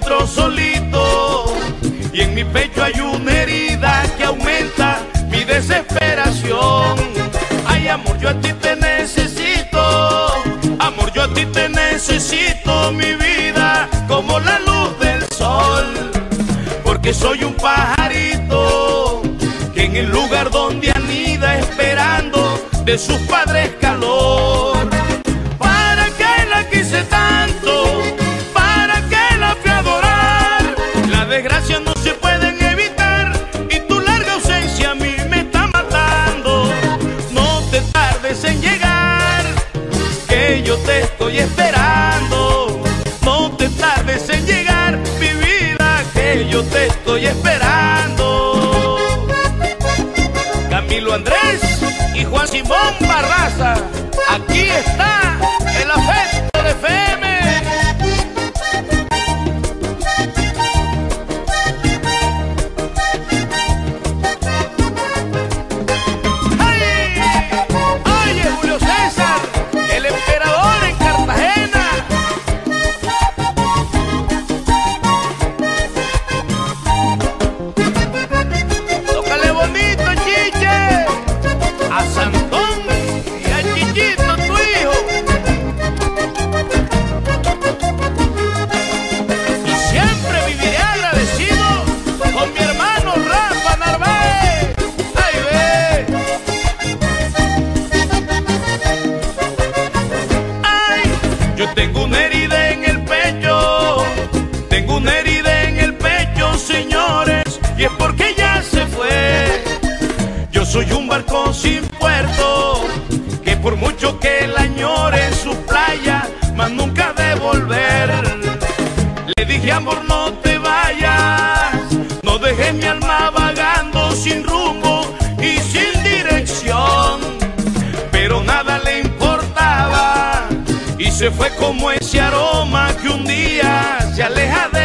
encuentro solito y en mi pecho hay una herida que aumenta mi desesperación. Ay, amor, yo a ti te necesito, amor, yo a ti te necesito, mi vida, como la luz del sol, porque soy un pajarito que en el lugar donde anida esperando de sus padres calor. ¿Para qué la quise tanto? ¿Para qué la fui a adorar? Las desgracias no se pueden evitar y tu larga ausencia a mí me está matando. No te tardes en llegar, que yo te estoy esperando. No te tardes en llegar, mi vida, que yo te estoy esperando. Camilo Andrés y Juan Simón Barraza, aquí está el afecto de FM. Oye, Julio César, el emperador en Cartagena. Tócale bonito, Chiche, a Santón y a Chichito, tu hijo. Y siempre viviré agradecido con mi hermano Rafa Narváez. ¡Ay, ve! ¡Ay! Yo tengo una herida en el pecho, tengo una herida en el pecho, señores, y es porque ya se fue. Yo soy un barco sin puerto, que por mucho que la añore en su playa, más nunca de volver. Le dije, amor, no te vayas, no dejes mi alma vagando sin rumbo y sin dirección. Pero nada le importaba y se fue como ese aroma que un día se aleja de